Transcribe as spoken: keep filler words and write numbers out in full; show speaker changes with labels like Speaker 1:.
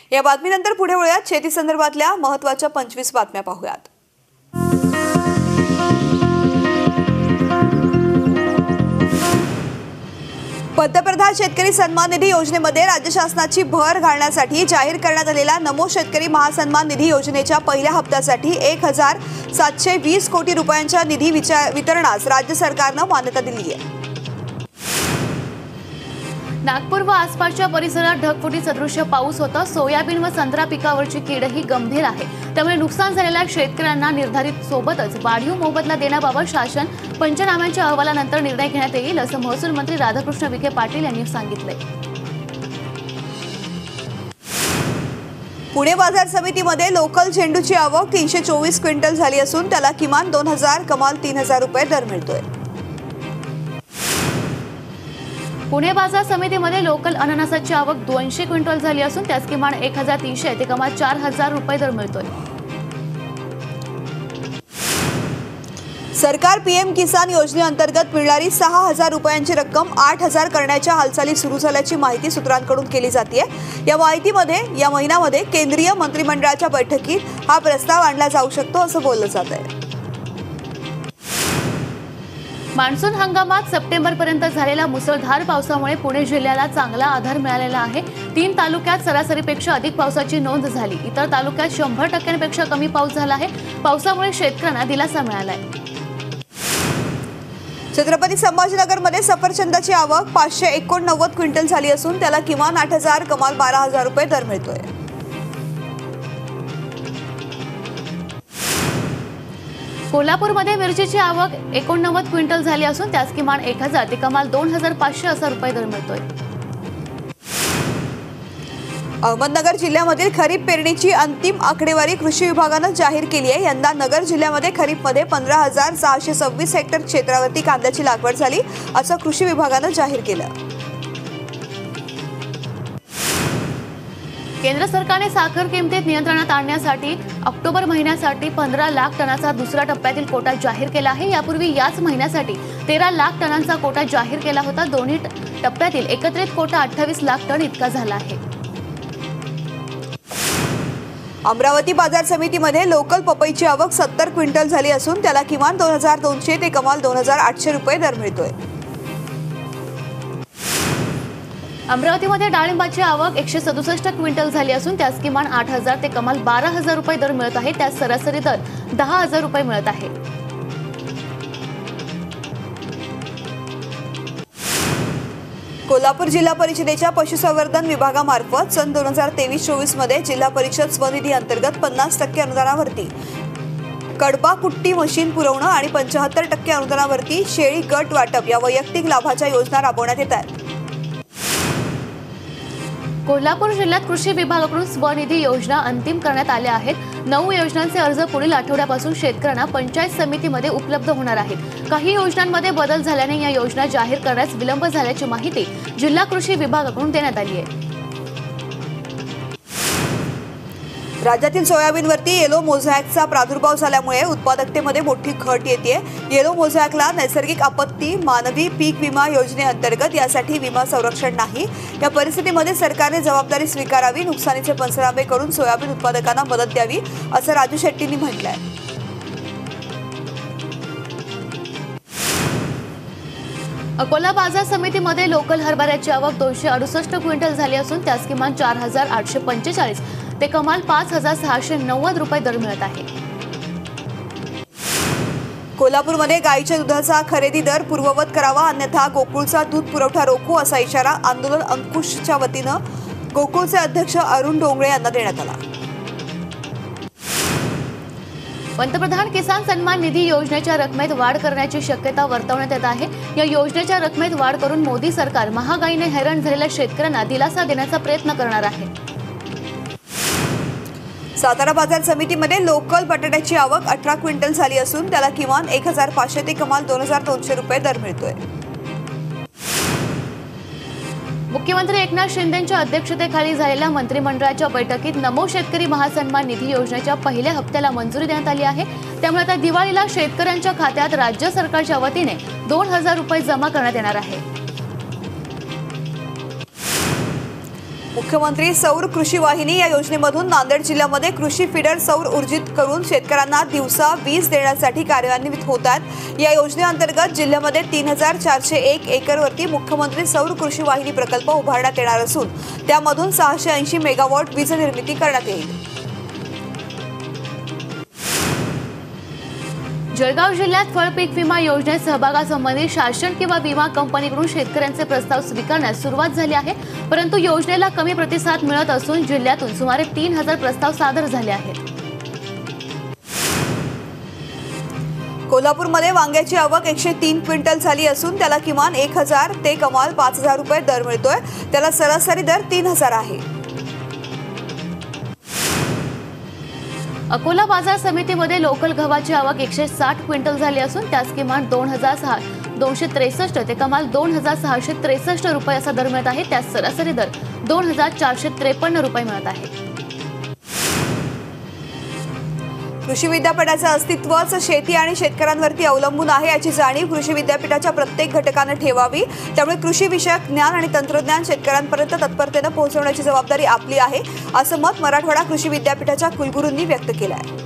Speaker 1: या बातमीनंतर पुढे वळूयात शेती संदर्भातल्या महत्त्वाच्या पंचवीस बातम्या पाहूयात। पंतप्रधान शेतकरी सन्मान निधी योजनेमध्ये राज्य शासनाची भर घालण्यासाठी जाहीर करण्यात आलेल्या नमो शेतकरी महासन्मान निधी योजनेच्या पहिल्या हप्त्यासाठी एक हजार सातशे वीस कोटी रुपयांच्या निधी वितरणास राज्य सरकारनं मान्यता दिली आहे।
Speaker 2: नागपूर व आसपासच्या परिसरात ढगफुटी सदृश्य पाऊस होता। सोयाबीन व संत्रा पिकावरची कीडही गंभीर आहे, त्यामुळे नुकसान झालेल्या शेतकऱ्यांना निर्धारित सोबतच वाढीव मोबदला देण्याबाबत शासन पंचनाम्यांच्या अहवालानंतर निर्णय घेण्यात येईल, असं महसूल मंत्री राधाकृष्ण विखे पाटील यांनी सांगितले।
Speaker 1: पुणे बाजार समितीमध्ये लोकल झेंडूची आवक तीनशे चोवीस क्विंटल झाली असून त्याला किमान दोन हजार कमाल तीन हजार रुपये दर मिळतोय।
Speaker 2: पुणे बाजार समितीमध्ये लोकल अननसाची आवक दोनशे क्विंटल झाली असून त्यास किमान एक हजार तीनशे ते कमाल चार हजार रुपये दर मिळतोय।
Speaker 1: सरकार पीएम किसान योजनेअंतर्गत मिळणारी सहा हजार रुपयांची रक्कम आठ हजार करण्याच्या हालचाली सुरू झाल्याची माहिती सूत्रांकडून केली जाते। या माहितीमध्ये या महिन्यामध्ये केंद्रीय मंत्रिमंडळाच्या बैठकीत हा प्रस्ताव आणला जाऊ शकतो असं बोललं जात आहे।
Speaker 2: मान्सून हंगामात सप्टेंबर पर्यंत झालेल्या मुसळधार पावसामुळे पुणे जिल्ह्याला चांगला आधार मिळालेला आहे। तीन तालुक्यात सरासरीपेक्षा अधिक पावसाची नोंद झाली। इतर तालुक्यात शंभर टक्क्यांपेक्षा कमी पाऊस झाला आहे। पावसामुळे शेतकऱ्यांना दिलासा मिळालाय।
Speaker 1: छत्रपती संभाजीनगरमध्ये सफरचंदाची आवक पाचशे एकोणनव्वद क्विंटल झाली असून त्याला किमान आठ हजार कमाल बारा हजार रुपये दर मिळतोय।
Speaker 2: कोल्हापूरमध्ये मिरचीची आवक एकोणनव्वद क्विंटल झाली असून त्यास किमान एक हजार ते कमाल दोन हजार पाचशे असा रुपये दर मिळतोय।
Speaker 1: अहमदनगर जिल्ह्यामधील खरीप पेरणीची अंतिम आकडेवारी कृषी विभागानं जाहीर केली आहे। यंदा नगर जिल्ह्यामध्ये खरीपमध्ये पंधरा हजार सहाशे सव्वीस हेक्टर क्षेत्रावरती कांद्याची लागवड झाली असं कृषी विभागानं जाहीर केलं।
Speaker 2: केंद्र सरकारने साखर किमतीत नियंत्रणात आणण्यासाठी ऑक्टोबर महिन्यासाठी पंधरा लाख टनाचा दुसऱ्या टप्प्यातील कोटा जाहीर केला आहे। यापूर्वी याच महिन्यासाठी तेरा लाख टनांचा कोटा जाहीर केला होता। दोन्ही टप्प्यातील एकत्रित कोटा अठ्ठावीस लाख टन इतका झाला आहे।
Speaker 1: अमरावती बाजार समितीमध्ये लोकल पपईची आवक सत्तर क्विंटल झाली असून त्याला किमान दोन हजार दोनशे ते कमाल दोन हजार आठशे रुपये दर मिळतोय।
Speaker 2: अमरावतीमध्ये डाळिंबाची आवक एकशे सदुसष्ट क्विंटल झाली असून त्यास किमान आठ हजार ते कमाल बारा हजार रुपये दर मिळत आहे। त्यास सरासरी दर दहा हजार रुपये मिळत आहे।
Speaker 1: कोल्हापूर जिल्हा परिषदेच्या पशुसंवर्धन विभागामार्फत सन दोन हजार तेवीस चोवीस मध्ये जिल्हा परिषद स्वनिधी अंतर्गत पन्नास टक्के अनुदानावरती कडबा कुट्टी मशीन पुरवणं आणि पंचाहत्तर टक्के अनुदानावरती शेळी गट वाटप या वैयक्तिक लाभाच्या योजना राबवण्यात येत आहेत।
Speaker 2: कोल्हापूर जिल्ह्यात कृषी विभागाकडून स्वनिधी योजना अंतिम करण्यात आल्या आहेत। नऊ योजनांचे अर्ज पुढील आठवड्यापासून शेतकऱ्यांना पंचायत समितीमध्ये उपलब्ध होणार आहेत। काही योजनांमध्ये बदल झाल्याने या योजना जाहीर करण्यास विलंब झाल्याची माहिती जिल्हा कृषी विभागाकडून देण्यात आली आहे।
Speaker 1: राज्यातील सोयाबीनवरती येलो मोझॅकचा प्रादुर्भाव झाल्यामुळे उत्पादकतेमध्ये मोठी घट येते। येलो मोझॅकला नैसर्गिक आपत्ती मानवी पीक विमा योजनेअंतर्गत यासाठी विमा संरक्षण नाही। या परिस्थितीमध्ये सरकारने जबाबदारी स्वीकारावी, नुकसानीचे पंचनामे करून सोयाबीन उत्पादकांना मदत द्यावी असं राजू शेट्टींनी म्हटलंय।
Speaker 2: अकोला बाजार समितीमध्ये लोकल हरभऱ्याची आवक दोनशे अडुसष्ट क्विंटल झाली असून त्यास किमान चार हजार आठशे पंचेचाळीस ते कमाल पाच हजार सहाशे नव्वद रुपये दर मिळत आहे।
Speaker 1: कोल्हापूरमध्ये गाईच्या दुधाचा खरेदी दर पूर्ववत करावा, अन्यथा गोकुळचा दूध पुरवठा रोखू असा इशारा आंदोलन अंकुशच्या वतीनं गोकुळचे अध्यक्ष अरुण डोंगळे यांना देण्यात आला।
Speaker 2: पंतप्रधान किसान सन्मान निधी योजनेच्या रकमेत वाढ करण्याची शक्यता वर्तवण्यात येत आहे। या योजनेच्या रकमेत वाढ करून मोदी सरकार महागाईने हैराण झालेल्या शेतकऱ्यांना दिलासा देण्याचा प्रयत्न करणार आहे।
Speaker 1: सातारा बाजार समितीमध्ये लोकल बटाट्याची आवक अठरा क्विंटल झाली असून त्याला किमान एक हजार पाचशे ते कमाल दोन हजार दोनशे रुपये दर मिळतोय।
Speaker 2: मुख्यमंत्री एकनाथ शिंदेंच्या अध्यक्षतेखाली झालेल्या मंत्रिमंडळाच्या बैठकीत नमो शेतकरी महासन्मान निधी योजनेच्या पहिल्या हप्त्याला मंजुरी देण्यात आली आहे। त्यामुळे आता दिवाळीला शेतकऱ्यांच्या खात्यात राज्य सरकारच्या वतीने दोन हजार रुपये जमा करण्यात येणार आहे।
Speaker 1: मुख्यमंत्री सौर कृषी वाहिनी या योजनेमधून नांदेड जिल्ह्यामध्ये कृषी फीडर सौर ऊर्जित करून शेतकऱ्यांना दिवसा वीज देण्यासाठी कार्यान्वित होत आहेत। या योजनेअंतर्गत जिल्ह्यामध्ये तीन हजार चारशे एक एकरवरती मुख्यमंत्री सौर कृषी वाहिनी प्रकल्प उभारण्यात येणार असून त्यामधून सहाशे ऐंशी मेगावॉट वीज निर्मिती करण्यात येईल।
Speaker 2: जळगाव जिल्ह्यात फळपीक विमा योजनेत सहभागासंबंधी शासन किंवा विमा कंपनीकडून शेतकऱ्यांचे प्रस्ताव स्वीकारण्यास सुरुवात झाली आहे, परंतु योजनेला कमी प्रतिसाद मिळत असून जिल्ह्यातून सुमारे तीन हजार प्रस्ताव सादर झाले आहेत।
Speaker 1: कोल्हापूरमध्ये वांग्याची आवक एकशे तीन क्विंटल झाली असून त्याला किमान एक हजार ते कमाल पाच हजार रुपये दर मिळतोय। त्याला सरासरी दर तीन हजार आहे।
Speaker 2: अकोला बाजार समितीमध्ये लोकल गव्हाची आवक एकशे साठ क्विंटल झाली असून त्यास किमान दोन हजार सहा दोनशे त्रेसष्ट ते कमाल दोन हजार सहाशे त्रेसष्ट रुपये असा दर मिळत आहे। त्यास सरासरी दर दोन हजार चारशे त्रेपन्न रुपये मिळत आहे।
Speaker 1: कृषी विद्यापीठाचं अस्तित्वच शेती आणि शेतकऱ्यांवरती अवलंबून आहे याची जाणीव कृषी विद्यापीठाच्या प्रत्येक घटकाने ठेवावी। त्यामुळे कृषी विषयक ज्ञान आणि तंत्रज्ञान शेतकऱ्यांपर्यंत तत्परतेने पोहोचवण्याची जबाबदारी आपली आहे, असं मत मराठवाडा कृषी विद्यापीठाच्या कुलगुरूंनी व्यक्त केलं आहे।